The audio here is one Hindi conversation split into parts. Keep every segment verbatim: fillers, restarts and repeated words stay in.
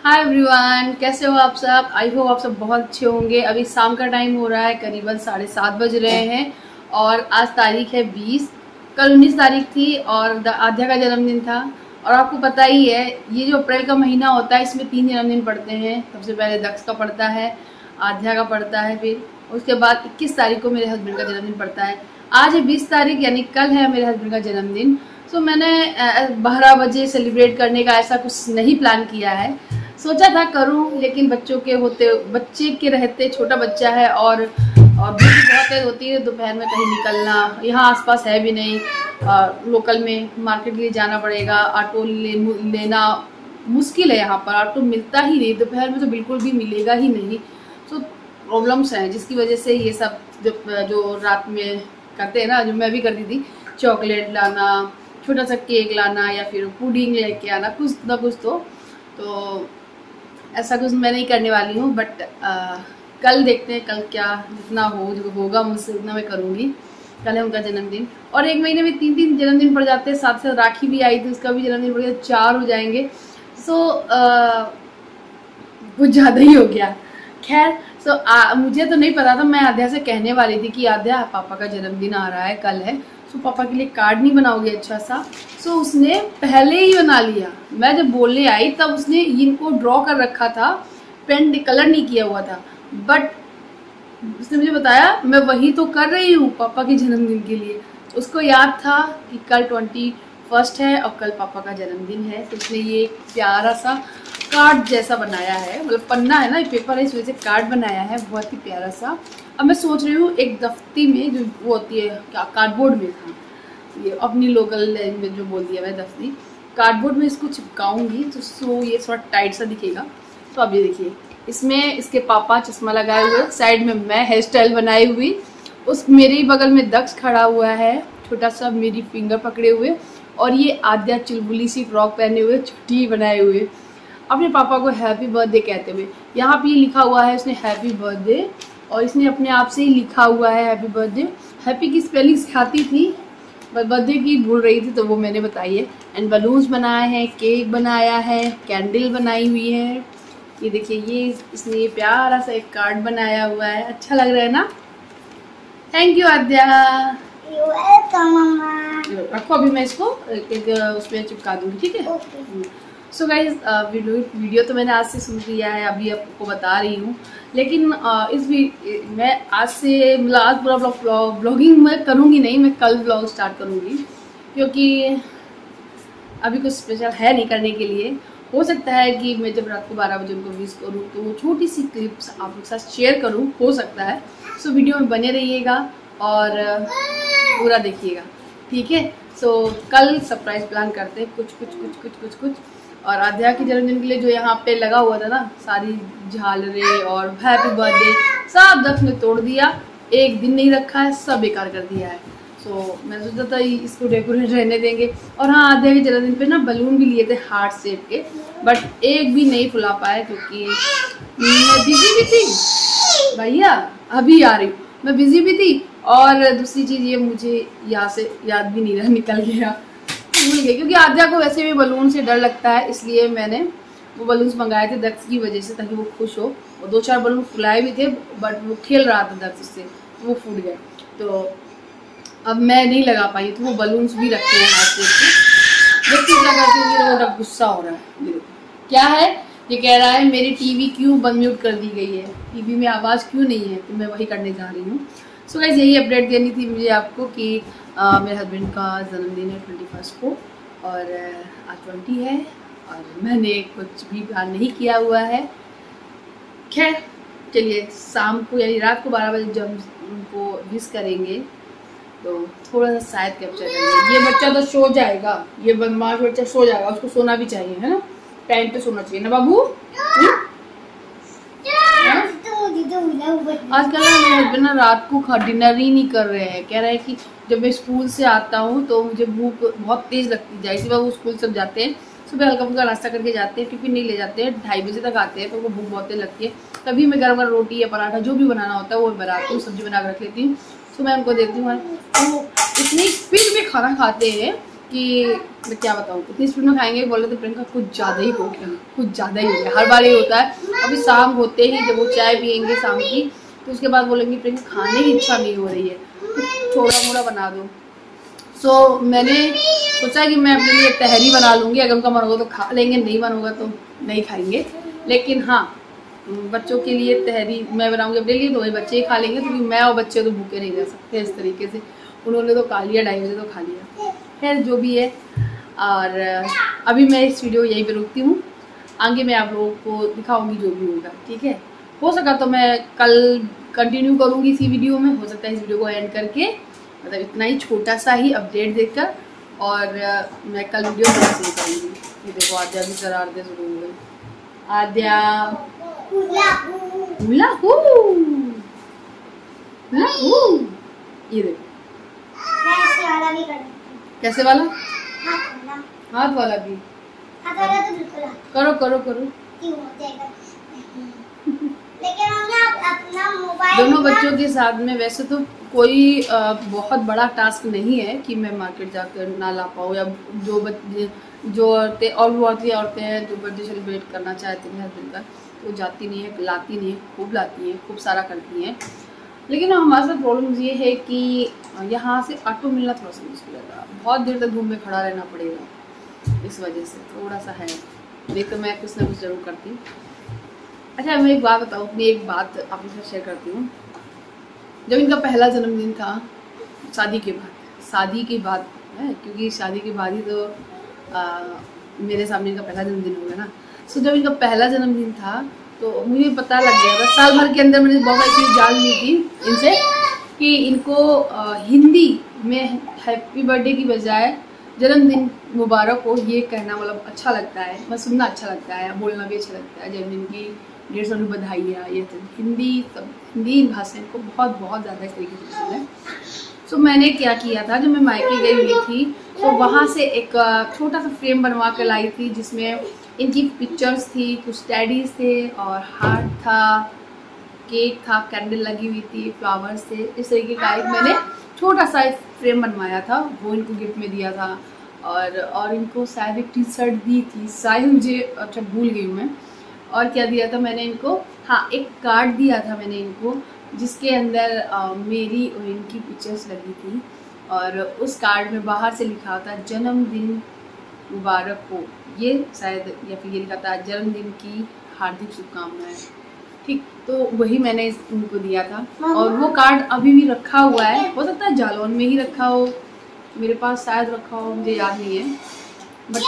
हाय एवरीवन, कैसे हो आप सब। आई होप आप सब बहुत अच्छे होंगे। अभी शाम का टाइम हो रहा है, करीबन साढ़े सात बज रहे हैं और आज तारीख है बीस। कल उन्नीस तारीख थी और आध्या का जन्मदिन था। और आपको पता ही है ये जो अप्रैल का महीना होता है इसमें तीन जन्मदिन पड़ते हैं। सबसे पहले दक्ष का पड़ता है, आध्या का पड़ता है, फिर उसके बाद इक्कीस तारीख को मेरे हस्बैंड का जन्मदिन पड़ता है। आज है बीस तारीख यानी कल है मेरे हस्बैंड का जन्मदिन। सो मैंने बारह बजे सेलिब्रेट करने का ऐसा कुछ नहीं प्लान किया है। सोचा था करूं, लेकिन बच्चों के होते बच्चे के रहते छोटा बच्चा है और और भूख बहुत तेज होती है। दोपहर में कहीं निकलना यहाँ आसपास है भी नहीं, आ, लोकल में मार्केट के लिए जाना पड़ेगा। ऑटो ले, लेना मुश्किल है, यहाँ पर ऑटो मिलता ही नहीं, दोपहर में तो बिल्कुल भी मिलेगा ही नहीं। तो प्रॉब्लम्स हैं जिसकी वजह से ये सब जो, जो रात में करते हैं ना, जो मैं भी करती थी, चॉकलेट लाना, छोटा सा केक लाना या फिर पुडिंग लेके आना, कुछ ना कुछ तो तो ऐसा कुछ मैं नहीं करने वाली हूँ। बट आ, कल देखते हैं, कल क्या जितना हो जो होगा मुझसे उतना मैं करूँगी। कल है उनका जन्मदिन और एक महीने में तीन तीन जन्मदिन पड़ जाते हैं। साथ साथ राखी भी आई थी, उसका भी जन्मदिन पड़ गया, चार हो जाएंगे। सो कुछ ज़्यादा ही हो गया। खैर सो so, मुझे तो नहीं पता था। मैं आध्या से कहने वाली थी कि आध्या पापा का जन्मदिन आ रहा है, कल है, सो so, पापा के लिए कार्ड नहीं बनाओगे अच्छा सा। सो so, उसने पहले ही बना लिया। मैं जब बोलने आई तब उसने इनको ड्रॉ कर रखा था, पेन कलर नहीं किया हुआ था। बट उसने मुझे बताया मैं वही तो कर रही हूँ पापा के जन्मदिन के लिए। उसको याद था कि कल ट्वेंटी फर्स्ट है और कल पापा का जन्मदिन है। तो उसने ये प्यारा सा कार्ड जैसा बनाया है, मतलब पन्ना है ना, ये पेपर है, इस वजह से कार्ड बनाया है, बहुत ही प्यारा सा। अब मैं सोच रही हूँ एक दफ्ती में जो वो होती है, क्या कार्डबोर्ड में था ये, अपनी लोकल लैंग्वेज में जो बोल दिया मैं, दफ्ती कार्डबोर्ड में इसको चिपकाऊंगी तो सो ये थोड़ा टाइट सा दिखेगा। तो अब ये देखिए, इसमें इसके पापा चश्मा लगाए हुए, साइड में मैं हेयर स्टाइल बनाई हुई, उस मेरे ही बगल में दक्ष खड़ा हुआ है छोटा सा मेरी फिंगर पकड़े हुए, और ये आद्या चुलबुली सी फ्रॉक पहने हुए, छुट्टी बनाए हुए, अपने पापा को हैप्पी बर्थडे कहते हुए। यहाँ पे ये लिखा हुआ है इसने हैप्पी बर्थडे, और इसने अपने आप से ही लिखा हुआ है हैप्पी बर्थडे। हैप्पी की स्पेलिंग सिखाती थी, बर्थडे की भूल रही थी तो वो मैंने बताई है। एंड बलून्स बनाए हैं, केक बनाया है, कैंडल बनाई हुई है। ये देखिए, ये इसने ये प्यारा सा एक कार्ड बनाया हुआ है, अच्छा लग रहा है ना। Thank you Aadya. रखो, अभी मैं इसको उसमें चिपका दूंगी, ठीक है। सो गाइज, वीडियो वीडियो तो मैंने आज से शुरू किया है, अभी आपको बता रही हूँ। लेकिन uh, इस भी मैं आज से मतलब आज पूरा ब्लॉग ब्लॉगिंग मैं करूँगी नहीं, मैं कल ब्लॉग स्टार्ट करूँगी, क्योंकि अभी कुछ स्पेशल है नहीं करने के लिए। हो सकता है कि मैं जब रात को बारह बजे उनको विश करूँ तो वो छोटी सी क्लिप्स आप लोग के साथ शेयर करूँ, हो सकता है। सो so, वीडियो में बने रहिएगा और पूरा देखिएगा, ठीक है। सो so, कल सरप्राइज प्लान करते हैं, कुछ कुछ कुछ कुछ कुछ कुछ और आध्या के जन्मदिन के लिए जो यहाँ पे लगा हुआ था ना, सारी झालरें और हैप्पी बर्थडे सब दक्ष ने तोड़ दिया। एक दिन नहीं रखा है, सब बेकार कर दिया है। सो so, मैं सोचा था इसको डेकोरेट रहने देंगे। और हाँ, आध्या के जन्मदिन पे ना बलून भी लिए थे हार्ट शेप के, बट एक भी नहीं फुला पाया क्योंकि मैं बिजी भी थी। भैया अभी आ रही हूँ, मैं बिजी भी थी। और दूसरी चीज़ ये, मुझे यहाँ से याद भी नहीं रहा, निकल गया, भूल गई। क्योंकि आद्या को वैसे भी बलून से डर लगता है, इसलिए मैंने वो बलून्स मंगाए थे दक्ष की वजह से, ताकि वो खुश हो। और दो चार बलून फुलाए भी थे, बट वो खेल रहा था दक्ष से, वो फूट गए। तो अब मैं नहीं लगा पाई, तो वो बलून्स भी रखते हैं हाथ से। जब चीज़ लगाती हूँ तो गुस्सा हो रहा है। क्या है ये, कह रहा है मेरी टीवी क्यों बंद म्यूट कर दी गई है, टीवी में आवाज़ क्यों नहीं है, तो मैं वही करने जा रही हूँ। सो गाइस, यही अपडेट देनी थी मुझे आपको कि आ, मेरे हस्बैंड का जन्मदिन है ट्वेंटी फर्स्ट को, और आज ट्वेंटी है और मैंने कुछ भी प्लान नहीं किया हुआ है। खैर चलिए, शाम को यानी रात को बारह बजे जब उनको विश करेंगे तो थोड़ा सा शायद कैप्चर करेंगे। ये बच्चा तो सो जाएगा, ये बदमाश बच्चा सो जाएगा, उसको सोना भी चाहिए, है ना, टाइम पे सोना चाहिए ना बाबू। आजकल ना मेरे हस्बैंड ना रात को डिनर ही नहीं कर रहे हैं। कह रहे हैं कि जब मैं स्कूल से आता हूँ तो मुझे भूख बहुत तेज लगती है। इसी वजह वो स्कूल सब जाते हैं, सुबह हल्का फुल्का नाश्ता करके जाते हैं, टिफिन नहीं ले जाते हैं, ढाई बजे तक आते हैं, तो वो भूख बहुत तेज लगती है। तभी मैं गर्म गर्म रोटी या पराठा जो भी बनाना होता है वो बनाती हूँ, सब्जी बना कर रख लेती हूँ, सुबह उनको देती हूँ। वो इतनी स्पीड में खाना खाते हैं कि मैं क्या बताऊँ, इतनी स्पीड में खाएंगे बोले तो प्रियंका कुछ ज़्यादा ही हो गया, कुछ ज़्यादा ही हो गया। हर बार ये होता है। अभी शाम होते ही जब वो चाय पियेंगे शाम की तो उसके बाद बोलेंगे प्रियंका खाने की इच्छा नहीं हो रही है, तो थोड़ा मोड़ा बना दो। सो so, मैंने सोचा कि मैं अपने लिए तहरी बना लूँगी, अगर उनका मन होगा तो खा लेंगे, नहीं मन होगा तो नहीं खाएंगे। लेकिन हाँ, बच्चों के लिए तहरी मैं बनाऊंगी अपने लिए, तो वही बच्चे ही खा लेंगे, क्योंकि तो मैं और बच्चे तो भूखे नहीं रह सकते इस तरीके से। उन्होंने तो खा लिया, ढाई बजे तो खा लिया। खैर जो भी है, और अभी मैं इस वीडियो यहीं पे रुकती हूँ। आगे मैं आप लोगों को दिखाऊंगी जो भी होगा, ठीक है। हो सका तो मैं कल कंटिन्यू करूँगी इसी वीडियो में, हो सकता है इस वीडियो को एंड करके, मतलब इतना ही छोटा सा ही अपडेट देकर, और मैं कल वीडियो कैसे करूँगी। ये देखो आद्या भी शरारतें शुरू हो गई। आद्या हुला हू हुला हू, ये देखो वाला भी कर। कैसे वाला? हाथ वाला। हाथ वाला भी हाथ वाला तो बिल्कुल करो करो करो। क्यों होता है? लेकिन हमने अपना मोबाइल दोनों बच्चों के साथ में, वैसे तो कोई आ, बहुत बड़ा टास्क नहीं है कि मैं मार्केट जाकर ना ला पाऊँ, या जो बच्चे जो औरतें और वो औरतें औरतें हैं जो बर्थडे सेलिब्रेट करना चाहती हैं हस्बैंड का, तो जाती नहीं है, लाती नहीं है, खूब लाती हैं, खूब सारा करती हैं। लेकिन हमारे साथ प्रॉब्लम ये है कि यहाँ से ऑटो मिलना थोड़ा सा मुश्किल है, बहुत देर तक धूप में खड़ा रहना पड़ेगा, इस वजह से थोड़ा सा है। लेकिन मैं कुछ ना कुछ जरूर करती हूँ। अच्छा मैं एक बात बताऊँ, अपनी एक बात आपके साथ शेयर करती हूँ। जब इनका पहला जन्मदिन था शादी के बाद, शादी के बाद है, क्योंकि शादी के बाद ही तो आ, मेरे सामने इनका पहला जन्मदिन हो गया ना। सो जब इनका पहला जन्मदिन था तो मुझे पता लग गया था, साल भर के अंदर मैंने बहुत सारी चीज़ जान ली थी इनसे, कि इनको आ, हिंदी में हैप्पी बर्थडे की बजाय जन्मदिन मुबारक हो ये कहना मतलब अच्छा लगता है, मैं सुनना अच्छा लगता है, बोलना भी अच्छा लगता है। जन्मदिन की डेढ़ सौ बधाइयाँ, ये तो हिंदी सब हिंदी भाषा इनको बहुत बहुत ज़्यादा इस तरीके से पसंद है। सो मैंने क्या किया था, जब मैं मायके गई हुई थी तो वहाँ से एक छोटा सा फ्रेम बनवा कर लाई थी, जिसमें इनकी पिक्चर्स थी, कुछ टैडीज थे और हार्ट था, केक था, कैंडल लगी हुई थी, फ्लावर्स थे, इस तरीके का एक मैंने छोटा सा फ्रेम बनवाया था, वो इनको गिफ्ट में दिया था। और और इनको शायद एक टी शर्ट दी थी, शायद मुझे अच्छा भूल गई हूँ मैं। और क्या दिया था मैंने इनको, हाँ एक कार्ड दिया था मैंने इनको, जिसके अंदर आ, मेरी और इनकी पिक्चर्स लगी थी, और उस कार्ड में बाहर से लिखा था जन्मदिन मुबारक हो, ये शायद, या फिर ये लिखा था जन्मदिन की हार्दिक शुभकामनाएं। ठीक, तो वही मैंने इनको दिया था, और वो कार्ड अभी भी रखा हुआ है, हो सकता है जालौन में ही रखा हो, मेरे पास शायद रखा हो, मुझे याद नहीं है। बट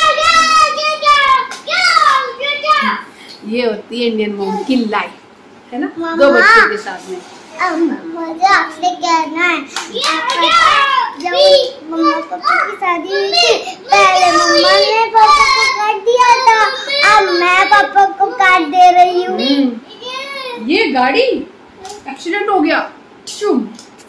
ये होती है इंडियन मॉम की लाइफ, है ना, दो बच्चों के साथ में। मुझे आपसे कहना है, जब मम्मा पापा की शादी हुई थी, पहले मम्मा ने पापा को काट दिया था, अब मैं पापा को काट दे रही हूँ। ये गाड़ी एक्सीडेंट हो गया, चुम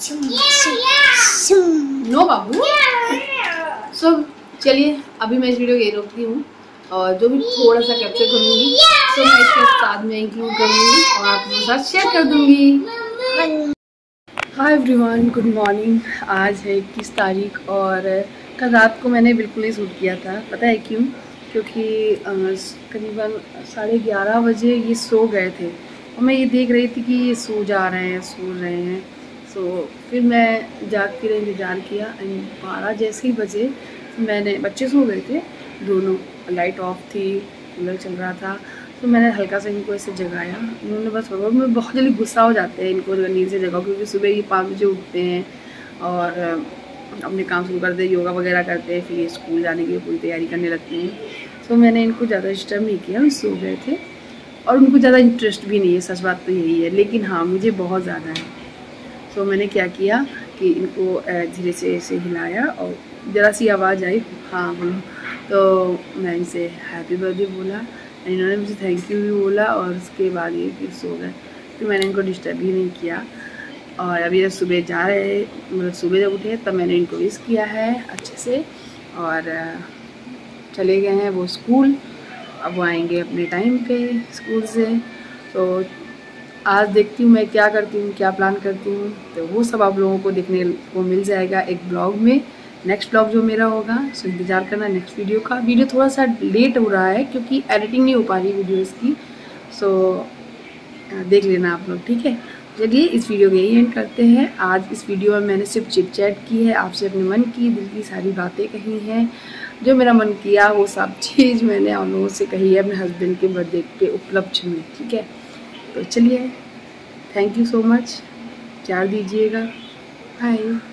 नो बाबू। सो चलिए अभी मैं इस वीडियो को ये रोकती हूँ, और जो भी थोड़ा सा कैप्चर करूँगी तो मैं इसके साथ में इंक्लूड करूँगी और आपके साथ शेयर कर दूँगी। Hi everyone, good morning. आज है इक्कीस तारीख, और कल रात को मैंने बिल्कुल ही शूट किया था। पता है क्यों? क्योंकि करीबन साढ़े ग्यारह बजे ये सो गए थे, और मैं ये देख रही थी कि ये सो जा रहे हैं सो रहे हैं सो फिर मैं जाग के इंतज़ार किया, एंड बारह जैसे ही बजे मैंने, बच्चे सो गए थे दोनों, लाइट ऑफ थी, कूलर चल रहा था, तो मैंने हल्का सा इनको ऐसे जगाया। उन्होंने बस हो, मैं बहुत जल्दी गुस्सा हो जाते हैं इनको नींद से जगाओ, क्योंकि सुबह ये पाँच बजे उठते हैं और अपने काम शुरू करते हैं, योगा वगैरह करते हैं, फिर ये स्कूल जाने की पूरी तैयारी करने लगते हैं। तो मैंने इनको ज़्यादा डिस्टर्ब नहीं किया, सो गए थे, और उनको ज़्यादा इंटरेस्ट भी नहीं है, सच बात तो यही है, लेकिन हाँ मुझे बहुत ज़्यादा है। तो मैंने क्या किया कि इनको धीरे से ऐसे हिलाया, और ज़रा सी आवाज़ आई हाँ बोलो, तो मैं इनसे हैप्पी बर्थडे बोला, इन्होंने मुझे थैंक यू भी बोला, और उसके बाद ये फिर सो गए। फिर मैंने इनको डिस्टर्ब ही नहीं किया, और अभी जब सुबह जा रहे, मतलब सुबह जब उठे तब मैंने इनको विश किया है अच्छे से, और चले गए हैं वो स्कूल। अब वो आएंगे अपने टाइम पे स्कूल से। तो आज देखती हूँ मैं क्या करती हूँ, क्या प्लान करती हूँ, तो वो सब आप लोगों को देखने को मिल जाएगा एक ब्लॉग में, नेक्स्ट ब्लॉग जो मेरा होगा सो इंतज़ार करना नेक्स्ट वीडियो का। वीडियो थोड़ा सा लेट हो रहा है क्योंकि एडिटिंग नहीं हो पा रही वीडियो इसकी, सो देख लेना आप लोग, ठीक है। चलिए इस वीडियो को यही एंड करते हैं। आज इस वीडियो में मैंने सिर्फ चिट चैट की है, आपसे अपने मन की दिल की सारी बातें कही हैं, जो मेरा मन किया वो सब चीज़ मैंने आप लोगों से कही है अपने हस्बैंड के बर्थडे के उपलक्ष्य में, ठीक है। तो चलिए, थैंक यू सो मच, प्यार दीजिएगा, बाय।